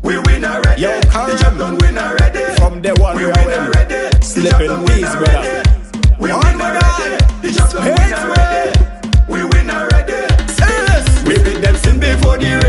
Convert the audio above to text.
We win already. Yo, the job done win already. From the one we we win are already. slipping weeds, brother. We win already. The job done win already. We win already. We beat them sin before the